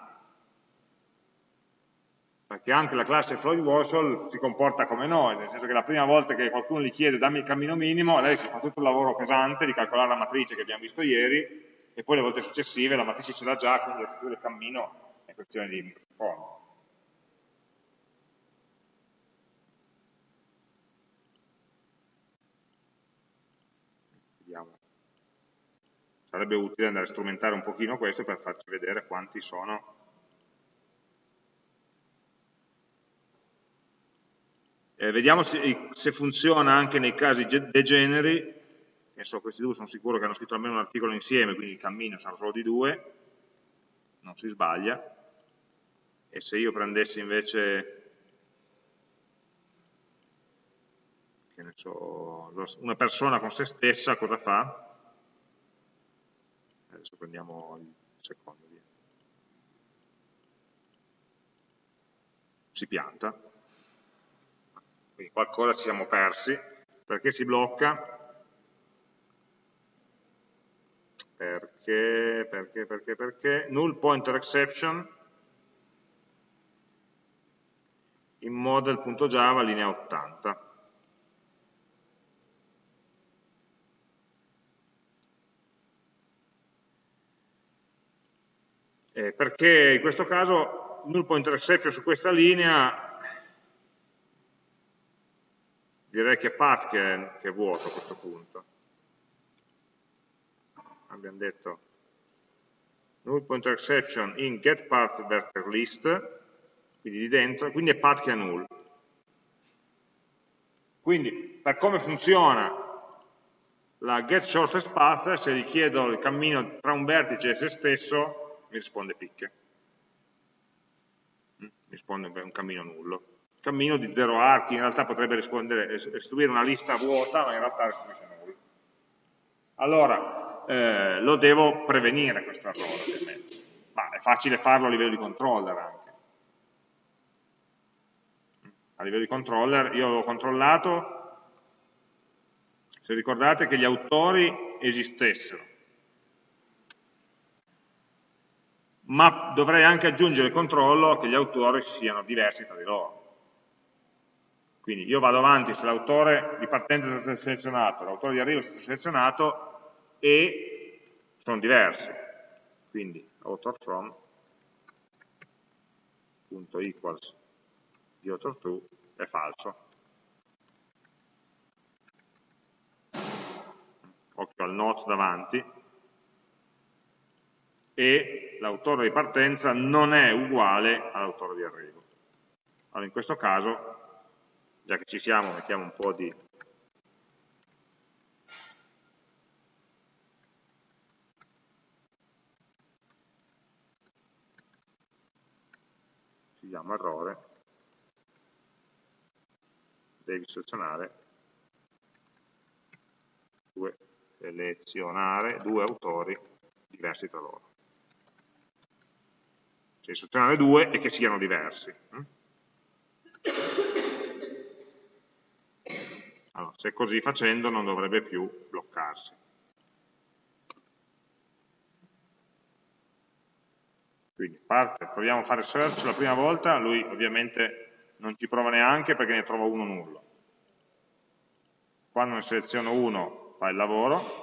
Perché anche la classe Floyd Warshall si comporta come noi, nel senso che la prima volta che qualcuno gli chiede dammi il cammino minimo, lei si fa tutto il lavoro pesante di calcolare la matrice che abbiamo visto ieri, e poi le volte successive la matrice ce l'ha già, quindi restituire il cammino è questione di microsecondi. Vediamo. Sarebbe utile andare a strumentare un pochino questo per farci vedere quanti sono. Vediamo se funziona anche nei casi degeneri. Questi due sono sicuro che hanno scritto almeno un articolo insieme, quindi il cammino sarà solo di due, non si sbaglia. E se io prendessi invece, che ne so, una persona con se stessa, cosa fa? Adesso prendiamo il secondo. Si pianta. Quindi qualcosa ci siamo persi. Perché si blocca? Perché null pointer exception in model.java linea 80. Perché in questo caso null pointer exception su questa linea direi che è path che è vuoto a questo punto. Abbiamo detto null pointer exception in getPath_list, quindi di dentro, quindi è path che è null. Quindi per come funziona la getShortestPath, se gli chiedo il cammino tra un vertice e se stesso, mi risponde picche. Mi risponde un cammino nullo. Cammino di 0 archi, in realtà potrebbe restituire una lista vuota, ma in realtà restituisce nulla. Allora, lo devo prevenire questo errore, ovviamente. Ma è facile farlo a livello di controller anche. A livello di controller io avevo controllato, se ricordate, che gli autori esistessero. Ma dovrei anche aggiungere il controllo che gli autori siano diversi tra di loro. Quindi io vado avanti se l'autore di partenza è stato selezionato, l'autore di arrivo è stato selezionato e sono diversi. Quindi author from.equals di author2 è falso. Occhio al not davanti. E l'autore di partenza non è uguale all'autore di arrivo. Allora in questo caso, già che ci siamo, mettiamo un po' di si chiama errore, devi selezionare due autori diversi tra loro. Cioè selezionare due e che siano diversi. Allora, se così facendo non dovrebbe più bloccarsi. Quindi proviamo a fare search la prima volta, lui ovviamente non ci prova neanche perché ne trova uno nullo. Quando ne seleziono uno fa il lavoro.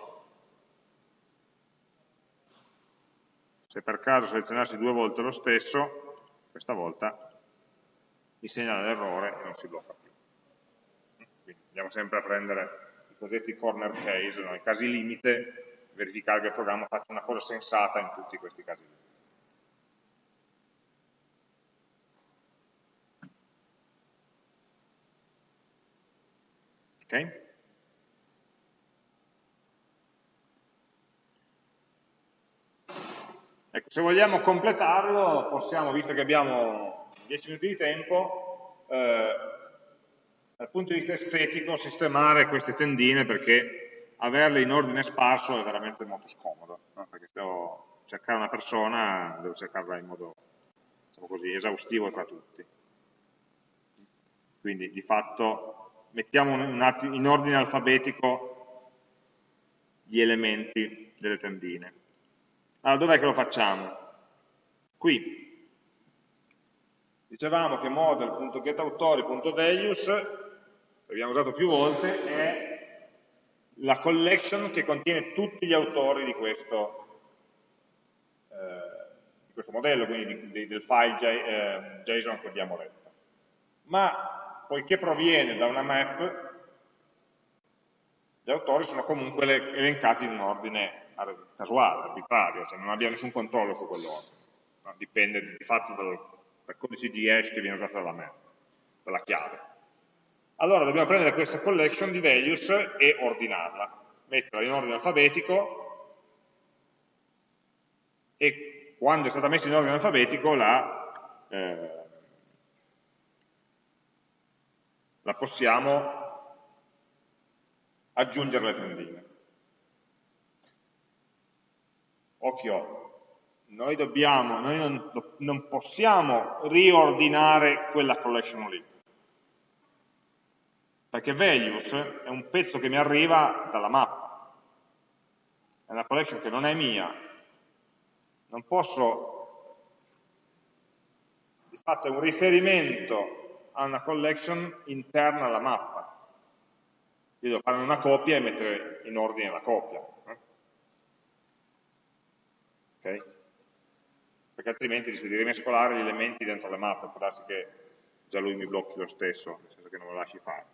Se per caso selezionassi due volte lo stesso, questa volta mi segnala l'errore e non si blocca più. Quindi andiamo sempre a prendere i cosiddetti corner case, no? I casi limite, verificare che il programma faccia una cosa sensata in tutti questi casi limite. Ok? Ecco, se vogliamo completarlo, possiamo, visto che abbiamo 10 minuti di tempo, dal punto di vista estetico, sistemare queste tendine, perché averle in ordine sparso è veramente molto scomodo, no? Perché se devo cercare una persona, devo cercarla in modo, diciamo così, esaustivo tra tutti. Quindi, di fatto, mettiamo in ordine alfabetico gli elementi delle tendine. Allora, dov'è che lo facciamo? Qui. Dicevamo che model.getAutori.values, l'abbiamo usato più volte, è la collection che contiene tutti gli autori di questo modello, quindi del file JSON che abbiamo letto. Ma poiché proviene da una map, gli autori sono comunque elencati in un ordine casuale, arbitrario, cioè non abbiamo nessun controllo su quell'ordine, no? Dipende di fatto dal codice di hash che viene usato dalla map, dalla chiave. Allora dobbiamo prendere questa collection di values e ordinarla, metterla in ordine alfabetico e quando è stata messa in ordine alfabetico la possiamo aggiungere le tendine. Occhio, noi non possiamo riordinare quella collection lì, perché values è un pezzo che mi arriva dalla mappa, è una collection che non è mia, non posso, di fatto è un riferimento a una collection interna alla mappa, io devo fare una copia e mettere in ordine la copia. Okay? Perché altrimenti rischio di rimescolare gli elementi dentro le mappe, può darsi che già lui mi blocchi lo stesso, nel senso che non lo lasci fare.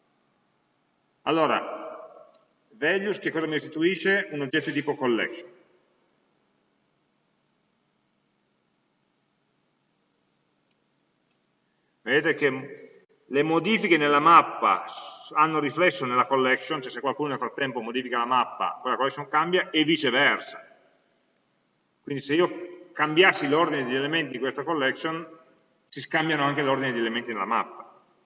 Allora, values che cosa mi restituisce? Un oggetto di tipo collection. Vedete che le modifiche nella mappa hanno riflesso nella collection, cioè se qualcuno nel frattempo modifica la mappa, quella collection cambia, e viceversa. Quindi se io cambiassi l'ordine degli elementi di questa collection, si scambiano anche l'ordine degli elementi nella mappa.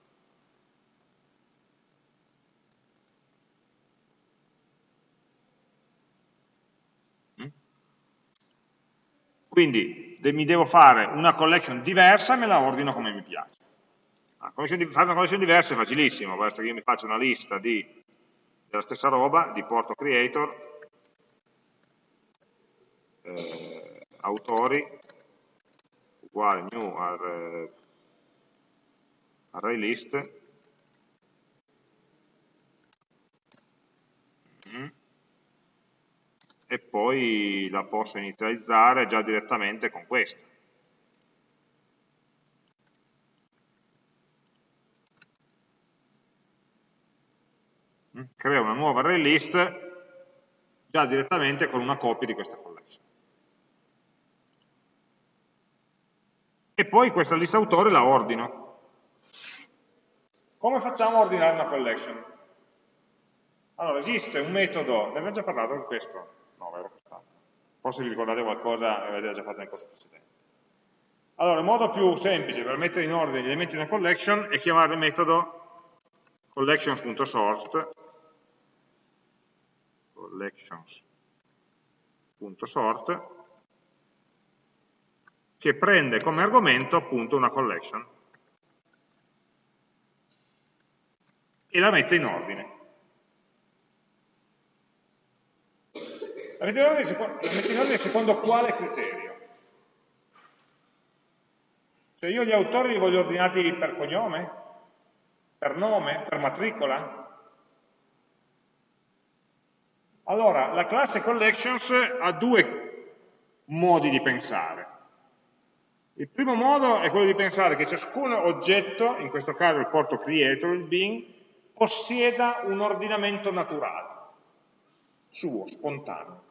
Quindi mi devo fare una collection diversa e me la ordino come mi piace. Fare una collection diversa è facilissimo, basta che io mi faccia una lista della stessa roba, di porto creator, autori, uguale new array list, e poi la posso inizializzare già direttamente con questo. Creo una nuova array list già direttamente con una copia di questa collection. E poi questa lista autore la ordino. Come facciamo a ordinare una collection? Allora, esiste un metodo, ne abbiamo già parlato di questo? No, vero? Forse vi ricordate qualcosa e avete già fatto nel corso precedente. Allora, il modo più semplice per mettere in ordine gli elementi di una collection è chiamare il metodo collections.sort che prende come argomento appunto una collection e la mette in ordine. La mette in ordine secondo quale criterio? Cioè io gli autori li voglio ordinati per cognome? Per nome? Per matricola? Allora, la classe collections ha due modi di pensare. Il primo modo è quello di pensare che ciascun oggetto, in questo caso il porto creator, il bin, possieda un ordinamento naturale, suo, spontaneo.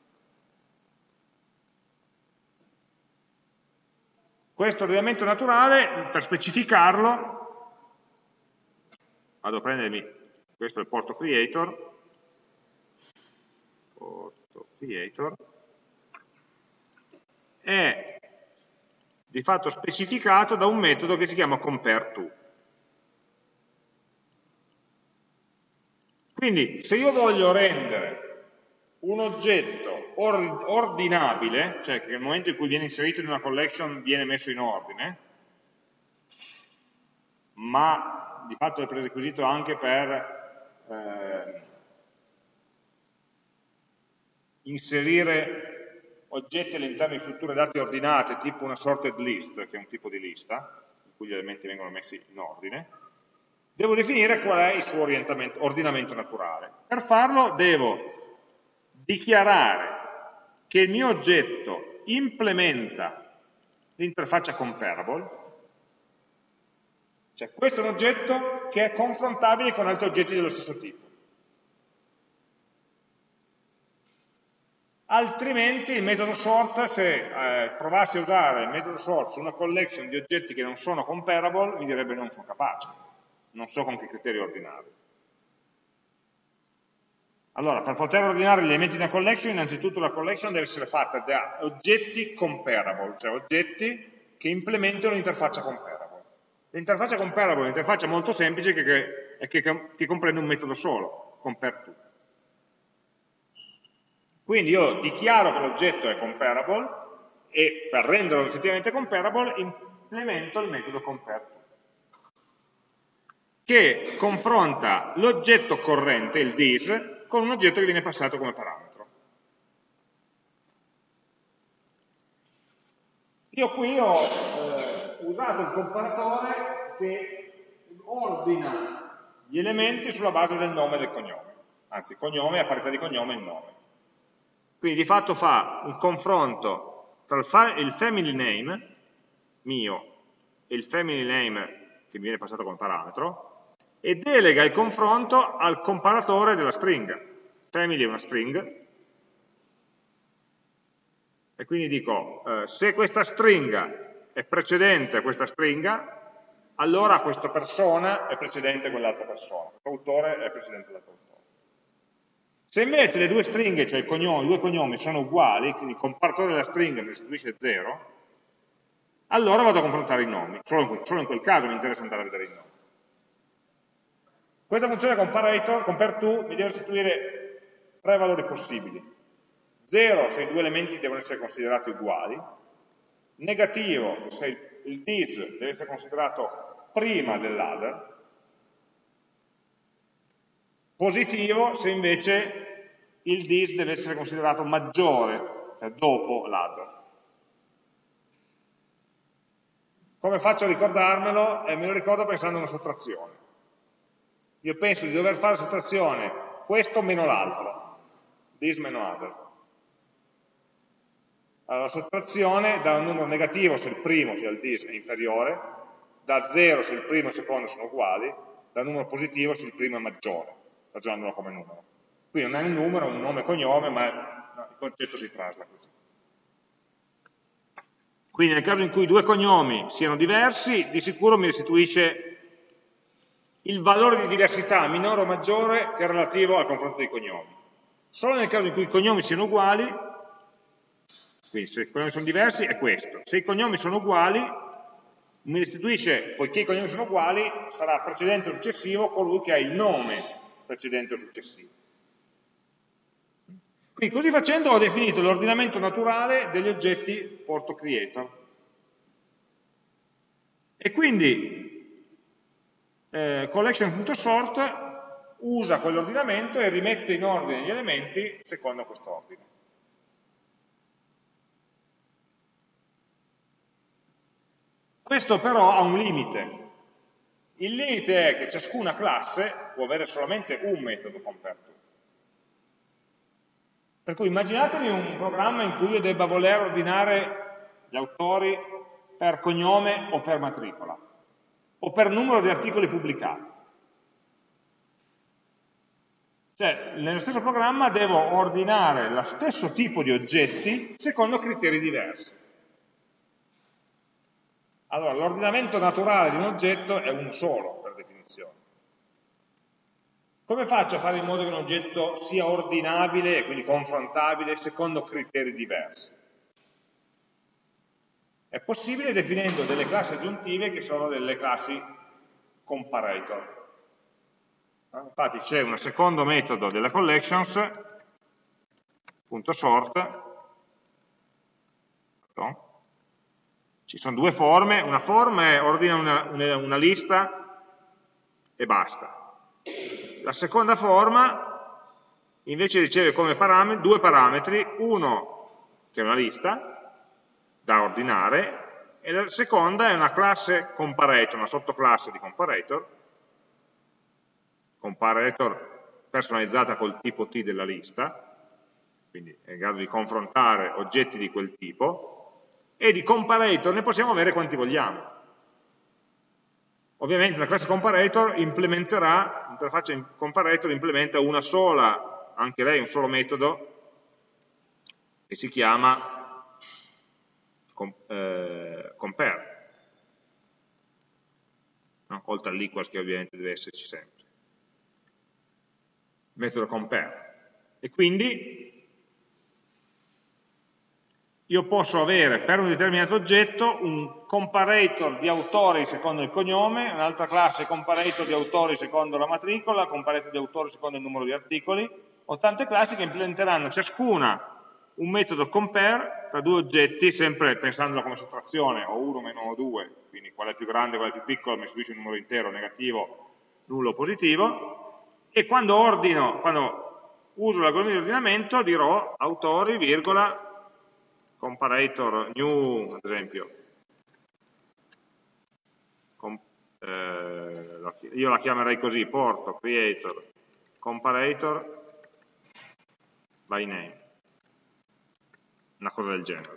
Questo ordinamento naturale, per specificarlo, vado a prendermi, questo è il porto creator, di fatto specificato da un metodo che si chiama compareTo. Quindi se io voglio rendere un oggetto ordinabile, cioè che nel momento in cui viene inserito in una collection viene messo in ordine, ma di fatto è prerequisito anche per inserire oggetti all'interno di strutture dati ordinate, tipo una sorted list, che è un tipo di lista, in cui gli elementi vengono messi in ordine, devo definire qual è il suo ordinamento naturale. Per farlo devo dichiarare che il mio oggetto implementa l'interfaccia comparable, cioè questo è un oggetto che è confrontabile con altri oggetti dello stesso tipo. Altrimenti il metodo sort, se provassi a usare il metodo sort su una collection di oggetti che non sono comparable, mi direbbe non sono capace, non so con che criteri ordinarli. Allora, per poter ordinare gli elementi di una collection, innanzitutto la collection deve essere fatta da oggetti comparable, cioè oggetti che implementano l'interfaccia comparable. L'interfaccia comparable è un'interfaccia molto semplice che comprende un metodo solo, compareTo. Quindi io dichiaro che l'oggetto è comparable e per renderlo effettivamente comparable implemento il metodo compareTo, che confronta l'oggetto corrente, il dis, con un oggetto che viene passato come parametro. Io qui ho usato il comparatore che ordina gli elementi sulla base del nome e del cognome, anzi cognome a parità di cognome e il nome. Quindi di fatto fa un confronto tra il family name mio e il family name che mi viene passato come parametro e delega il confronto al comparatore della stringa. Family è una string e quindi dico se questa stringa è precedente a questa stringa, allora questa persona è precedente a quell'altra persona, questo autore è precedente all'altro autore. Se invece le due stringhe, cioè i due cognomi, sono uguali, quindi il comparatore della stringa mi restituisce 0, allora vado a confrontare i nomi. Solo in quel caso mi interessa andare a vedere i nomi. Questa funzione compareTo mi deve restituire 3 valori possibili. 0 se i due elementi devono essere considerati uguali, negativo se il dis deve essere considerato prima dell'other, positivo se invece il dis deve essere considerato maggiore, cioè dopo l'other. Come faccio a ricordarmelo? Me lo ricordo pensando a una sottrazione. Io penso di dover fare sottrazione questo meno l'altro, dis meno other. Allora, la sottrazione da un numero negativo se il primo, cioè il dis, è inferiore, da 0 se il primo e il secondo sono uguali, da un numero positivo se il primo è maggiore, ragionandolo come numero. Qui non è un numero, è un nome e cognome, ma il concetto si trasla così. Quindi nel caso in cui due cognomi siano diversi, di sicuro mi restituisce il valore di diversità minore o maggiore che è relativo al confronto dei cognomi. Solo nel caso in cui i cognomi siano uguali, quindi se i cognomi sono diversi è questo, se i cognomi sono uguali mi restituisce, poiché i cognomi sono uguali, sarà precedente o successivo colui che ha il nome precedente o successivo. Quindi così facendo ho definito l'ordinamento naturale degli oggetti porto creator. E quindi collection.sort usa quell'ordinamento e rimette in ordine gli elementi secondo quest'ordine. Questo però ha un limite. Il limite è che ciascuna classe può avere solamente un metodo compareTo. Per cui immaginatevi un programma in cui io debba voler ordinare gli autori per cognome o per matricola, o per numero di articoli pubblicati. Cioè, nello stesso programma devo ordinare lo stesso tipo di oggetti secondo criteri diversi. Allora, l'ordinamento naturale di un oggetto è uno solo, per definizione. Come faccio a fare in modo che un oggetto sia ordinabile e quindi confrontabile secondo criteri diversi? È possibile definendo delle classi aggiuntive che sono delle classi comparator. Infatti c'è un secondo metodo della collections.sort. Ci sono due forme, una forma è ordina una lista e basta. La seconda forma invece riceve come due parametri, uno che è una lista da ordinare e la seconda è una classe comparator, una sottoclasse di comparator personalizzata col tipo T della lista, quindi è in grado di confrontare oggetti di quel tipo, e di comparator ne possiamo avere quanti vogliamo. Ovviamente la classe comparator implementerà, l'interfaccia comparator implementa una sola, anche lei un solo metodo, che si chiama compare, no? Oltre all'equals che ovviamente deve esserci sempre. Metodo compare. E quindi io posso avere per un determinato oggetto un comparator di autori secondo il cognome, un'altra classe comparator di autori secondo la matricola, comparator di autori secondo il numero di articoli. Ho tante classi che implementeranno ciascuna un metodo compare tra due oggetti, sempre pensandola come sottrazione, o 1 meno 2, quindi qual è più grande, qual è più piccolo, mi restituisce un numero intero, negativo, nullo o positivo, e quando uso l'algoritmo di ordinamento dirò autori, virgola, comparator new, ad esempio, io la chiamerei così, porto, creator, comparator by name, una cosa del genere.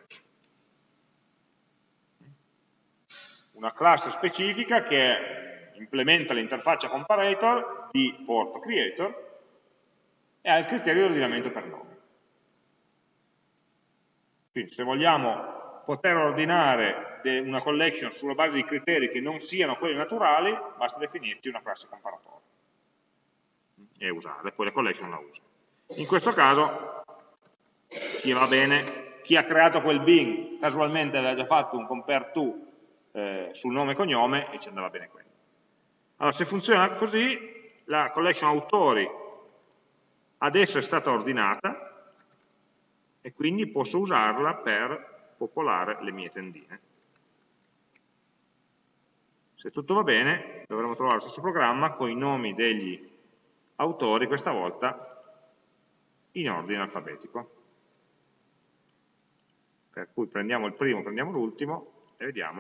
Una classe specifica che implementa l'interfaccia comparator di porto creator e ha il criterio di ordinamento per nome. Quindi se vogliamo poter ordinare una collection sulla base di criteri che non siano quelli naturali, basta definirci una classe comparatore e usarla, e poi la collection la usa. In questo caso, chi va bene, chi ha creato quel bin casualmente aveva già fatto un compare to sul nome e cognome e ci andava bene quello. Allora, se funziona così, la collection autori adesso è stata ordinata e quindi posso usarla per popolare le mie tendine. Se tutto va bene, dovremo trovare lo stesso programma con i nomi degli autori, questa volta in ordine alfabetico. Per cui prendiamo il primo, prendiamo l'ultimo e vediamo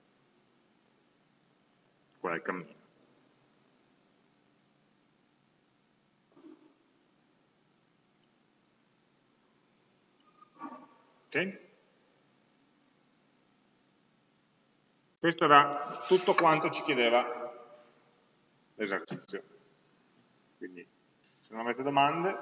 qual è il cammino. Ok? Questo era tutto quanto ci chiedeva l'esercizio. Quindi, se non avete domande,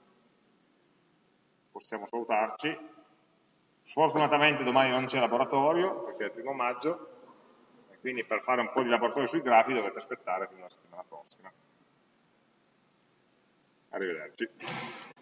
possiamo salutarci. Sfortunatamente domani non c'è laboratorio, perché è il 1° maggio, e quindi per fare un po' di laboratorio sui grafi dovete aspettare fino alla settimana prossima. Arrivederci.